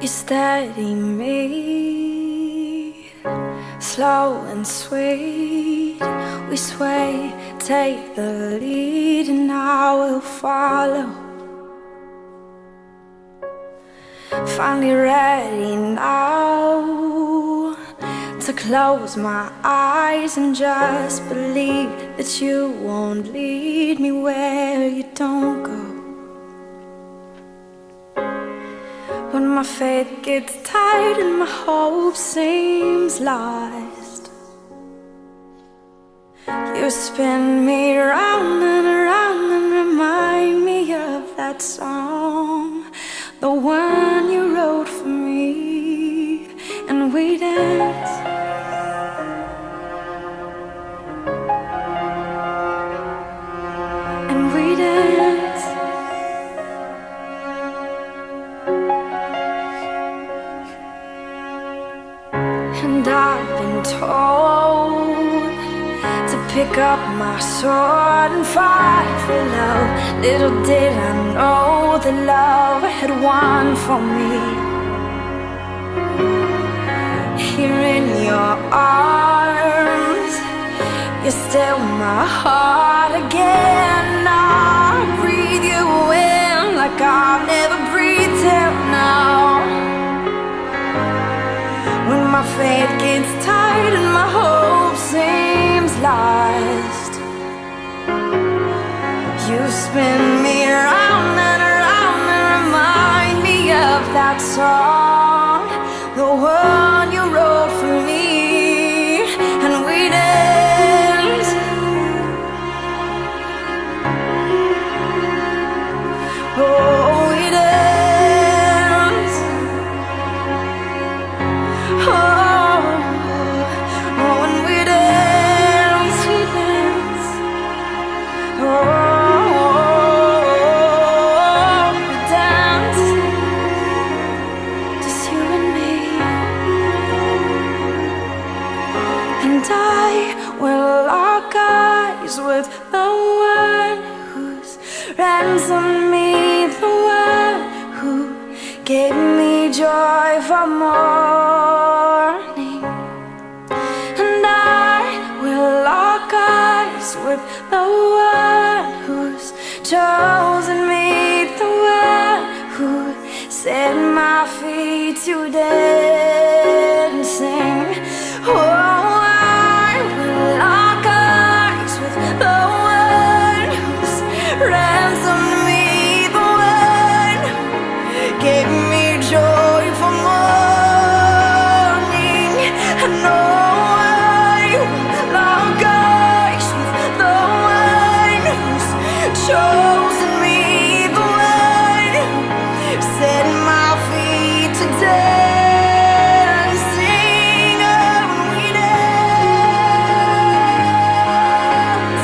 You steady me, slow and sweet. We sway, take the lead, and I will follow. Finally ready now to close my eyes and just believe that you won't lead me where you don't go. When my faith gets tired and my hope seems lost, you spin me round and around and remind me of that song, the one you wrote for me, and we dance. And we dance. And I've been told to pick up my sword and fight for love. Little did I know that love had won for me. Here in your arms, you're still my heart again. I breathe you in like I've never breathed till now. When my faith gets tired and my hope seems lost, you spin me round and around and remind me of that song, the one you wrote for me, and we dance. Oh, we dance. Oh, when we dance, we dance. Oh, we dance, just you and me. And I will lock eyes with the one who's ransomed me, the one who gave me joy for morning. And I will lock eyes with the one who's chosen me, the one who set my feet to dancing. Oh, I will lock eyes with the one who's ransomed me, the one who gave me joy for morning. And oh, I will lock eyes with the one who's chosen me, the one who set my feet to dancing. Oh, when we dance.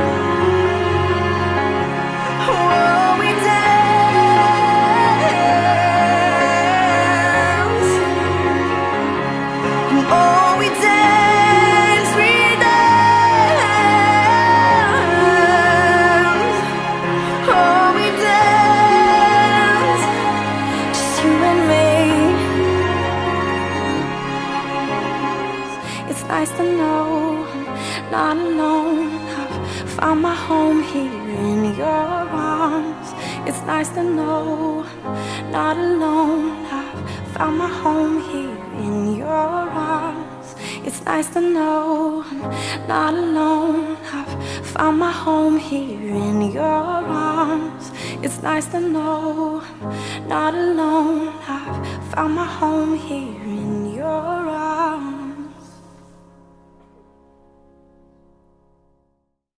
Oh, we dance. And oh, we dance, we dance. Oh, we dance, just you and me. It's nice to know I'm not alone. I've found my home here in your arms. It's nice to know I'm not alone. I've found my home here in your arms. It's nice to know I'm not alone. I've found my home here in your arms. It's nice to know I'm not alone. I've found my home here in your